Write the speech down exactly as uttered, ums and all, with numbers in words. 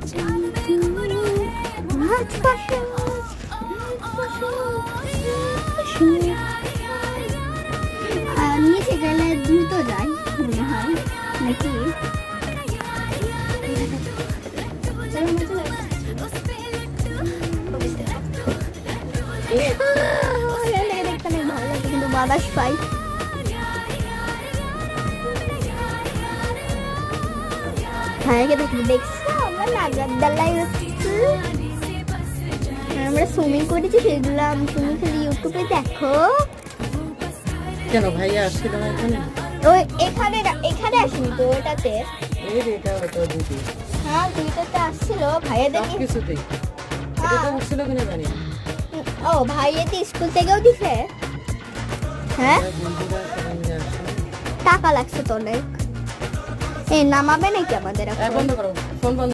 নিচে গেলে দ্রুত যায় মনে হয় নাকি? দেখতে অনেক ভালো লাগে কিন্তু বাতাস পাই। ভাইকে দেখি দেখছো আমরা নাগারদোলায় হচ্ছে আমরা সুইমিং করেছি, সেগুলো তুমি খালি ইউটিউবে দেখো। কেন ভাইয়া আসছিল না এখানে? ওই এখানে এখানে আসেনি তো, ওটাতে এই রে এটা তো দিদি। হ্যাঁ দুইটাতে আসছিল ভাইয়া দেখি কিছুতেই এটা তো উঠছিল কিনা জানি না। ও ভাইয়া তো স্কুল থেকেও দিছে। হ্যাঁ টাকা লাগছে তো অনেক। এই নামাবে নাকি আমাদের? বন্ধ করো ফোন বন্ধ।